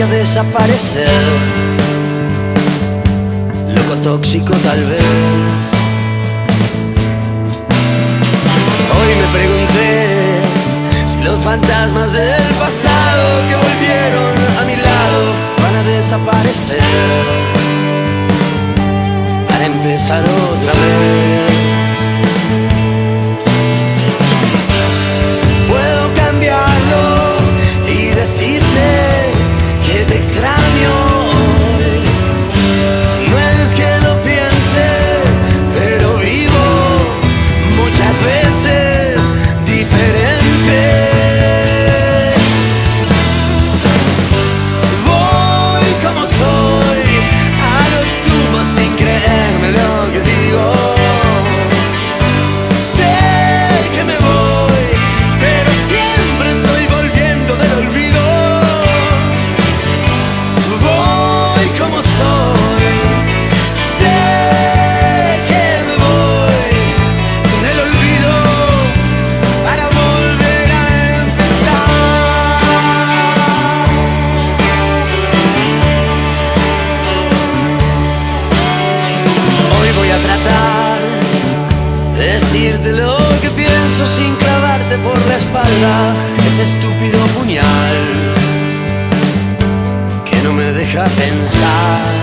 a desaparecer. Loco tóxico tal vez. Hoy me pregunté si los fantasmas del pasado que volvieron a mi lado van a desaparecer para empezar otra vez. Te extraño hoy. No es que lo piense, pero vivo muchas veces diferente. Voy como soy a los tumbos sin creerme lo que digo. Sé que me voy, pero siempre estoy volviendo del olvido. Decirte lo que pienso sin clavarte por la espalda ese estúpido puñal que no me deja pensar.